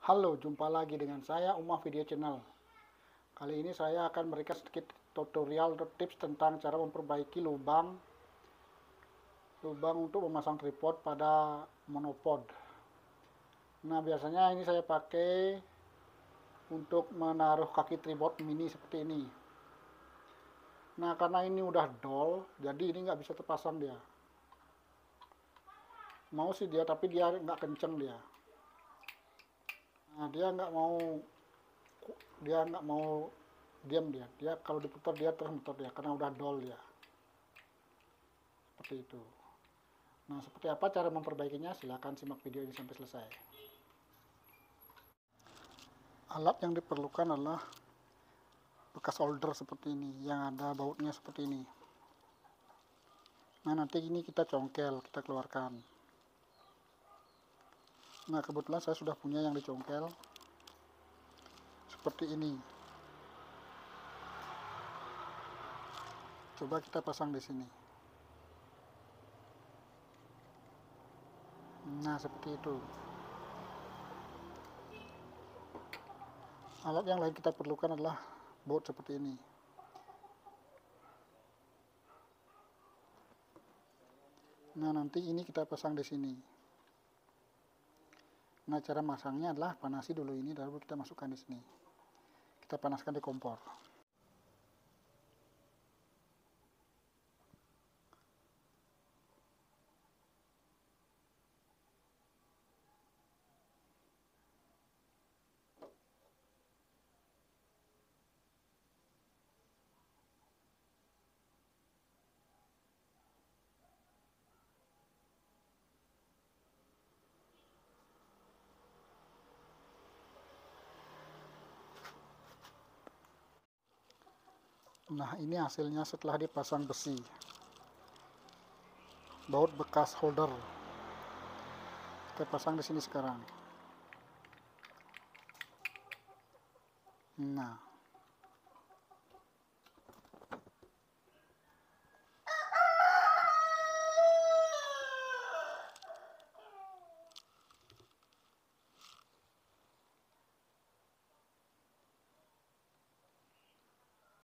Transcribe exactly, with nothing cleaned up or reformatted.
Halo, jumpa lagi dengan saya Umah Video Channel. Kali ini saya akan memberikan sedikit tutorial atau tips tentang cara memperbaiki lubang lubang untuk memasang tripod pada monopod. Nah, biasanya ini saya pakai untuk menaruh kaki tripod mini seperti ini. Nah, karena ini udah dol, jadi ini nggak bisa terpasang dia. Mau sih dia, tapi dia nggak kenceng dia. Nah, dia nggak mau dia nggak mau diam dia. Dia kalau diputar dia terus muter dia karena udah dol dia. Seperti itu. Nah, seperti apa cara memperbaikinya? Silahkan simak video ini sampai selesai. Alat yang diperlukan adalah bekas solder seperti ini, yang ada bautnya seperti ini. Nah, nanti ini kita congkel, kita keluarkan. Nah, kebetulan saya sudah punya yang dicongkel seperti ini. Coba kita pasang di sini. Nah, seperti itu. Alat yang lain kita perlukan adalah baut seperti ini. Nah, nanti ini kita pasang di sini. Nah, cara masangnya adalah panasi dulu ini, lalu kita masukkan di sini. Kita panaskan di kompor. Nah, ini hasilnya setelah dipasang besi. Baut bekas holder. Kita pasang di sini sekarang. Nah,